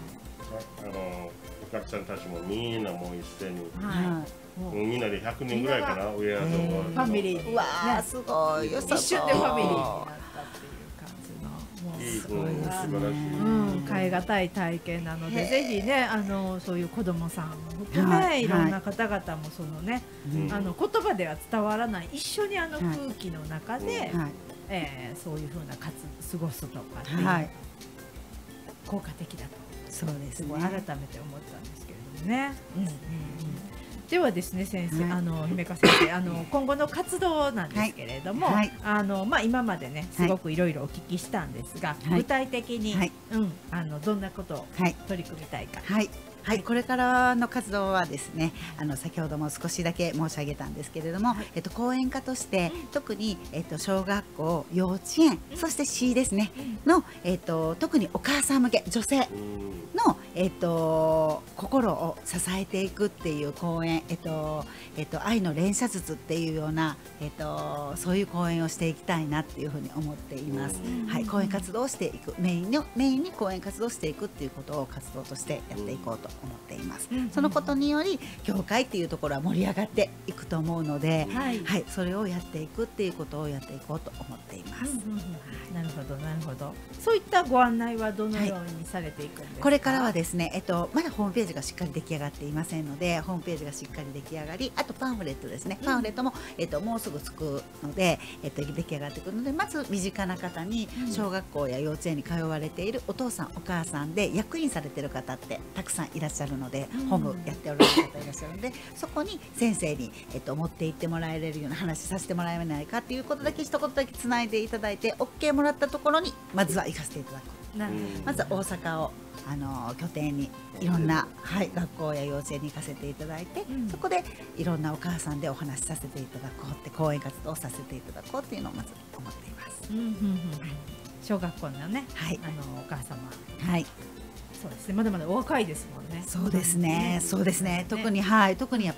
お客さんたちもみんなもう一斉に。みんなで100人ぐらいかな、上やと思う。 ファミリー。 うわー、すごい。 一瞬でファミリーになったっていう感じの。もう素晴らしい。 変え難い体験なので、ぜひね、そういう子供さんも含め、いろんな方々もそのね、言葉では伝わらない一緒に空気の中で、そういう風な過ごすとかっていう効果的だと。 そうですね。 改めて思ったんですけれどもね。ではですね、先生、姫香先生、今後の活動なんですけれども、今までね、すごくいろいろお聞きしたんですが、具体的に、どんなことを取り組みたいか。 はい、これからの活動はですね、先ほども少しだけ申し上げたんですけれども、講演家として特に小学校、幼稚園、そして市ですねの特にお母さん向け女性の心を支えていくっていう講演、愛の連射術っていうようなそういう講演をしていきたいなっていうふうに思っています。はい、講演活動をしていく、メインに講演活動をしていくっていうことを活動としてやっていこうと思っています。そのことにより教会っていうところは盛り上がっていくと思うので、はい、それをやっていくっていうことをやっていこうと思っています。 なるほどなるほど。そういったご案内はどのようにされていくんですか。 これからはですね、まだホームページがしっかり出来上がっていませんので、ホームページがしっかり出来上がり、あとパンフレットですね、パンフレットももうすぐつくので、出来上がってくるので、まず身近な方に小学校や幼稚園に通われているお父さんお母さんで役員されている方ってたくさんいらっしゃるので、ホームやっておられる方いらっしゃるので、そこに先生に、持って行ってもらえるような話させてもらえないかっていうことだけ一言だけつないでいただいて OK もらったところにまずは行かせていただく。まずは大阪を拠点にいろんな、学校や幼稚園に行かせていただいて、そこでいろんなお母さんでお話しさせていただこうって講演活動をさせていただこうっていうのをまず思っています。 小学校のね、お母様、そうですね、まだまだお若いですもんね。 そうですね、そうですね。特にやっぱり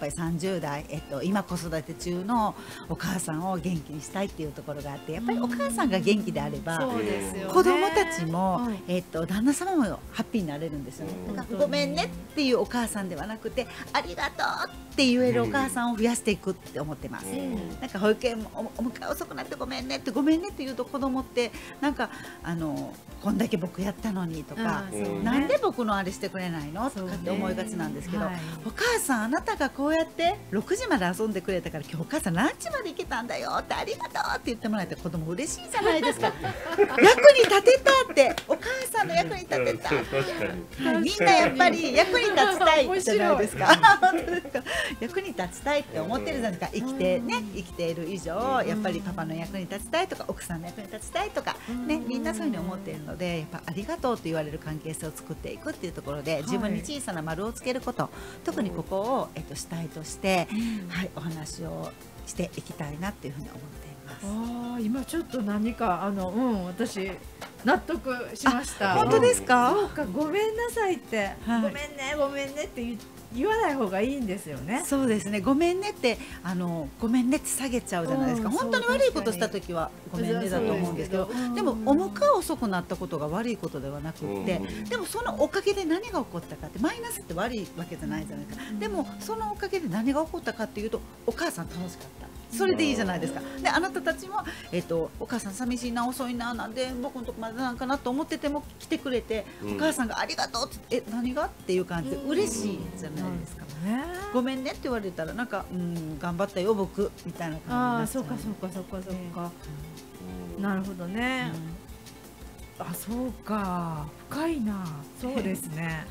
30代、今子育て中のお母さんを元気にしたいっていうところがあって、やっぱりお母さんが元気であれば、子供たちも旦那様もハッピーになれるんですよね。なんかごめんねっていうお母さんではなくて、ありがとうって言えるお母さんを増やしていくって思ってます。なんか保育園もお迎え遅くなってごめんねって言うと子供ってなんかこんだけ僕やったのにとか、なんでで僕のあれしてくれないのとかって思いがちなんですけど、お母さんあなたがこうやって6時まで遊んでくれたから今日お母さんランチまで行けたんだよってありがとうって言ってもらえて子供嬉しいじゃないですか。役に立てたってお母さんの役に立てたみんなやっぱり役に立ちたいじゃないですか。役に立ちたいって思ってるじゃないですか。生きている以上やっぱりパパの役に立ちたいとか奥さんの役に立ちたいとかね、みんなそういうふうに思っているので、やっぱありがとうと言われる関係性を作っていくっていうところで、自分に小さな丸をつけること、特にここを主体としてお話をしていきたいなっていうふうに思っています。 今ちょっと何か私納得しました。 本当ですか？ そうか、ごめんなさいって、ごめんねごめんねって言わない方がいいんですよね。 そうですね。ごめんねってごめんねって下げちゃうじゃないですか。本当に悪いことした時はごめんねだと思うんですけど、でもお迎え遅くなったことが悪いことではなくって、でもそのおかげで何が起こったかって、マイナスって悪いわけじゃないじゃないですか。でもそのおかげで何が起こったかっていうと、お母さん楽しかった。それでいいじゃないですか。であなたたちも、お母さん寂しいな、遅いな、なんで僕のとこまでなんかなと思ってても来てくれて、お母さんがありがとうって何がっていう感じで嬉しいじゃないですか。ごめんねって言われたらなんか頑張ったよ僕みたいな感じになっちゃう。 そうかなるほどね。そうか、深いな。そうですね。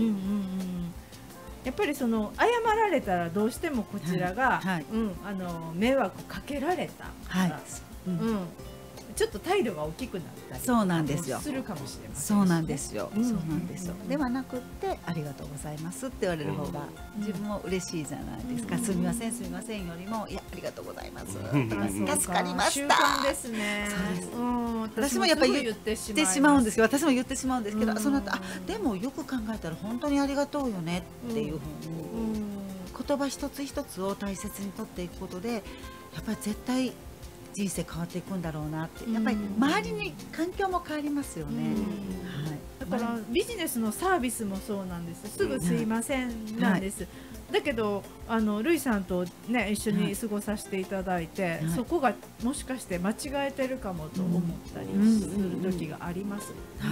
やっぱり謝られたらどうしてもこちらが迷惑かけられたから、ちょっと態度が大きくなったりそうなんですよ。 するかもしれません。 そうなんですよ。そうなんですよ。ではなくってありがとうございますって言われる方が自分も嬉しいじゃないですか。すみませんすみませんよりも、いやありがとうございます助かりました。 習慣ですね。 私もやっぱり言ってしまうんですけど、私も言ってしまうんですけど、その後でもよく考えたら本当にありがとうよねっていうふうに言葉一つ一つを大切に取っていくことで、やっぱり絶対人生変わっていくんだろうなって。やっぱり周りに環境も変わりますよね。 だからビジネスのサービスもそうなんです。すぐすいませんなんです。だけどルイさんとね一緒に過ごさせていただいて、そこがもしかして間違えてるかもと思ったりする時があります。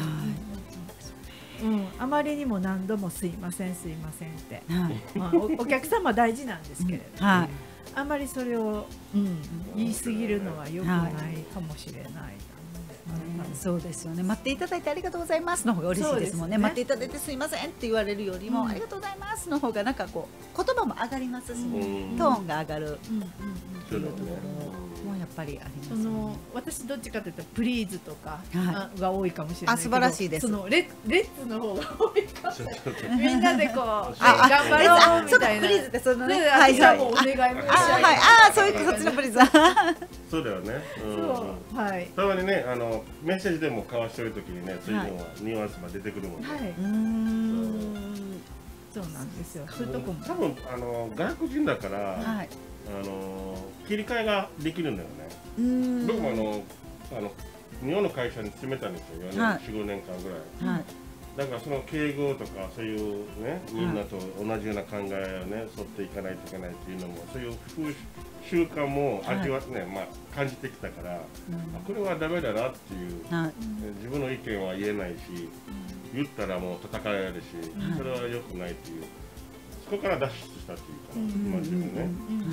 あまりにも何度もすいませんすいませんって、お客様大事なんですけれども、あまりそれを言い過ぎるのは良くないかもしれない。 そうですよね。待っていただいてありがとうございますの方が嬉しいですもんね。待っていただいてすいませんって言われるよりも、ありがとうございますの方がなんかこう言葉も上がりますし、トーンが上がるっていうところもやっぱりありますね。 私どっちかというとプリーズとかが多いかもしれないけど、 素晴らしいです。 レッツの方が多いかもしれない。みんなでこう頑張ろうみたいな。 プリーズってそのね、 はいはい、お願い申し上げます。 そういうそっちのプリーズ。 そうだよね。 はい。 たまにねメッセージでも交わしてるときにね、そういうのはニュアンスが出てくるもんね。 そうなんですよ。そういうとこも多分外国人だから切り替えができるんだよね。僕も日本の会社に勤めたんですよ。4、5年間ぐらい。だからその敬語とかそういうね、みんなと同じような考えをね沿っていかないといけないっていうのも、そういう習慣も味わってね、感じてきたから、これはダメだなっていう、自分の意見は言えないし、言ったらもう叩かれるし、それは良くないっていう、そこから脱出したっていうか、今自分ね。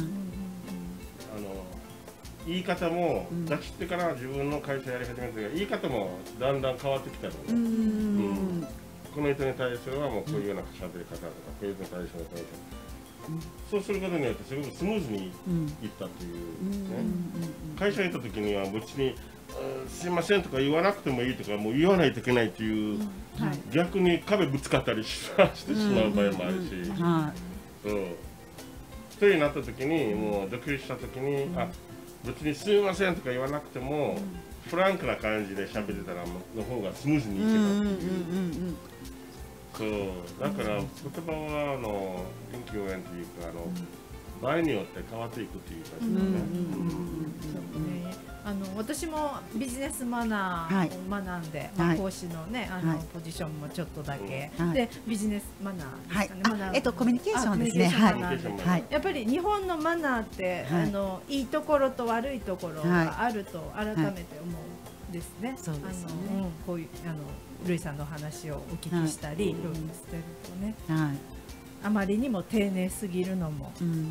言い方も出してから自分の会社やり始めたけど、言い方もだんだん変わってきたのね。この人に対してはもうこういうような喋り方とか、こういう人に対してはこういうそうすることによってすごくスムーズにいったっていうね。会社に行った時には別にすいませんとか言わなくてもいいとか、もう言わないといけないっていう、逆に壁ぶつかったりしてしまう場合もあるし、一人になった時にもう独立した時に別にすみませんとか言わなくても、フランクな感じで喋ってたらの方がスムーズにいけたっていう。だから言葉は臨機応変というか場合によって変わっていくっていう感じだね。 私もビジネスマナーを学んで、講師のねポジションもちょっとだけでビジネスマナーですかね。 コミュニケーションですね。 やっぱり日本のマナーっていいところと悪いところがあると改めて思うんですね。こういうルイさんの話をお聞きしたり、いろいろしてるとね、あまりにも丁寧すぎるのも、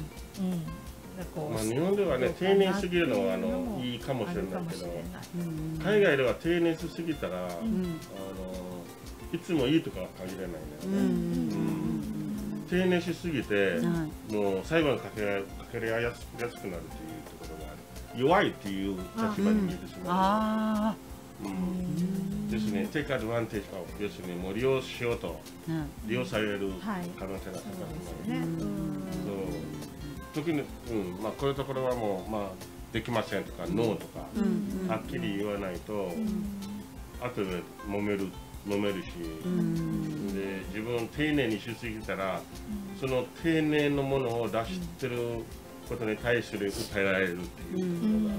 日本ではね、丁寧すぎるのはいいかもしれないけど、海外では丁寧すぎたら、いつもいいとかは限らないね。丁寧しすぎて、もう最後にかけられやすくなるというところがある。弱いっていう立場に見えてしまう。ですね、take advantage of、要するにもう利用しようと、利用される可能性が高くなる。特に、こういうところはもう、できませんとか、ノーとか、はっきり言わないと、後で揉めるし、で自分丁寧にしすぎたら、その丁寧のものを出してることに対する訴えられるっていう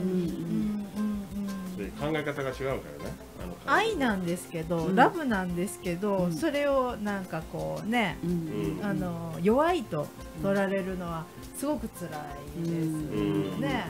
ことが、考え方が違うからね。 愛なんですけど、ラブなんですけど、それをなんかこうね、弱いと取られるのはすごく辛いですね。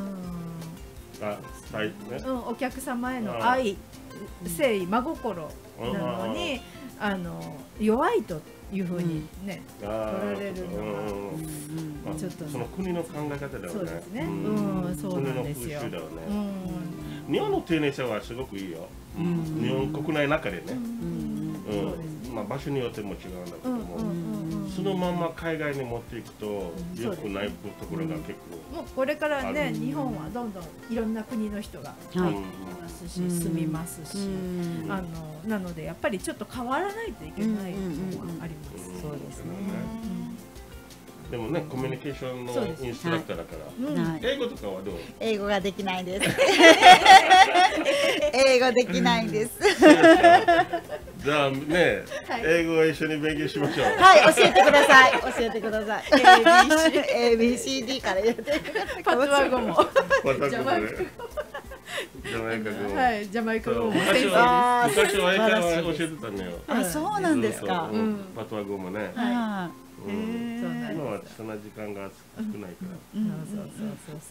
お客様への愛、誠意、真心なのに弱いというふうにね取られるのはちょっとその国の考え方だよね。 そうですね。そうなんですよ。 日本の丁寧さはすごくいいよ。日本国内の中でね。場所によっても違うんだけども、そのまま海外に持っていくと良くないところが結構。もうこれからね、日本はどんどんいろんな国の人が入ってきますし、住みますし、なのでやっぱりちょっと変わらないといけないのはあります。 そうですね。 でもね、コミュニケーションのインストラクターだから、英語とかはどう？ 英語ができないです。英語できないです。 じゃあね、英語を一緒に勉強しましょう。 はい、教えてください。教えてください。ABCD から言って。 パトワ語も。 パトワ語もね。ジャマイカ語。 はい、ジャマイカ語も。 昔は英会話教えてたのよ。 あ、そうなんですか。 パトワ語もね。今はそんな時間が少ないから。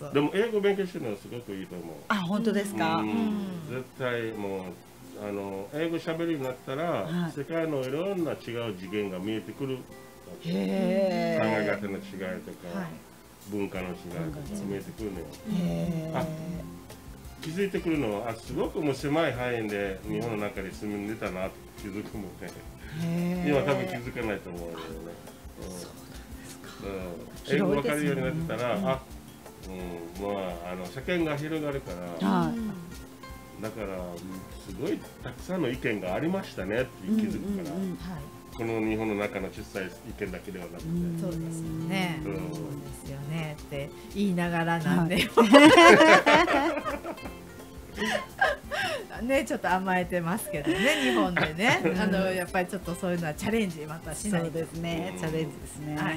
でも英語勉強してるのはすごくいいと思う。 あ、本当ですか。 絶対もう英語喋るようになったら、世界のいろんな違う次元が見えてくる。考え方の違いとか、文化の違いとか見えてくるのよ。気づいてくるのは、すごくもう狭い範囲で日本の中に住んでたなと気づくもんね。今多分気づかないと思うんだよね。英語分かるようになってたら、世間が広がるから、だからすごいたくさんの意見がありましたねって気づくから、この日本の中の小さい意見だけではなくて、 そうですよね、そうですよねって言いながらなんでね、ちょっと甘えてますけどね、日本でね、やっぱりちょっとそういうのはチャレンジまたしないと。 そうですね、チャレンジですね。はい、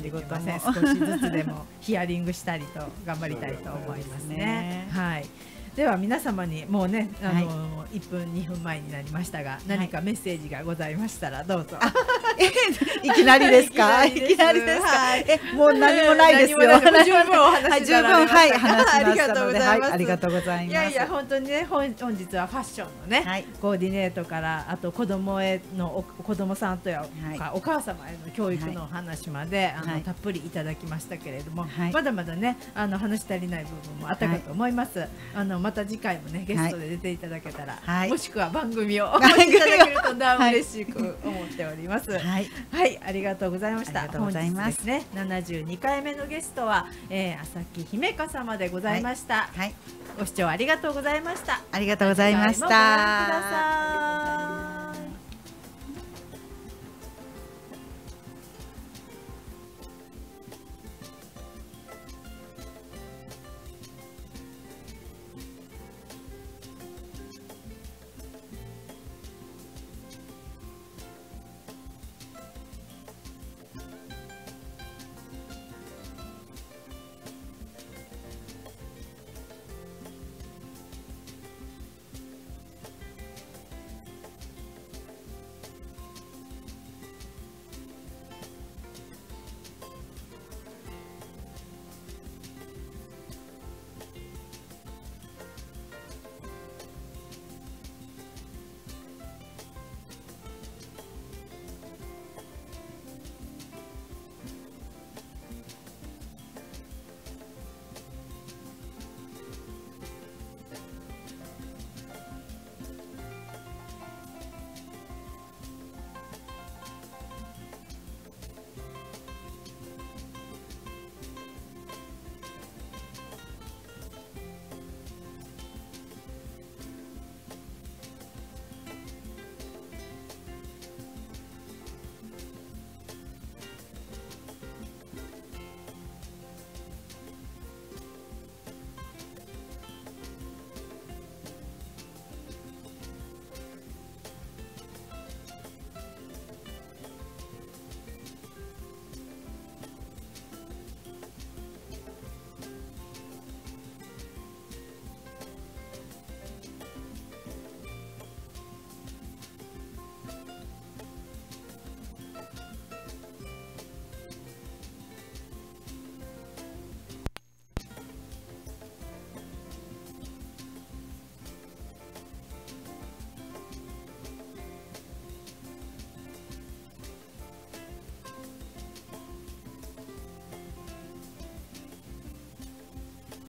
できません。少しずつでもヒアリングしたりと頑張りたいと思いますね。はい。では皆様にもうね、1分2分前になりましたが、何かメッセージがございましたらどうぞ。 いきなりですか？いきなりですか？もう何もないですよ。 十分お話しされました。 はい、話しましたので、ありがとうございます。 いやいや、本当にね、本日はファッションのね、コーディネートから、あと子供への子供さんとやお母様への教育の話までたっぷりいただきましたけれども、まだまだね、話し足りない部分もあったかと思います。また次回もね、ゲストで出ていただけたら、もしくは番組をお持ちいただけると嬉しく思っております。はい、ありがとうございました。本日ですね、72回目のゲストは朝木姫香様でございました。ご視聴ありがとうございました。 ありがとうございました。 ご覧ください。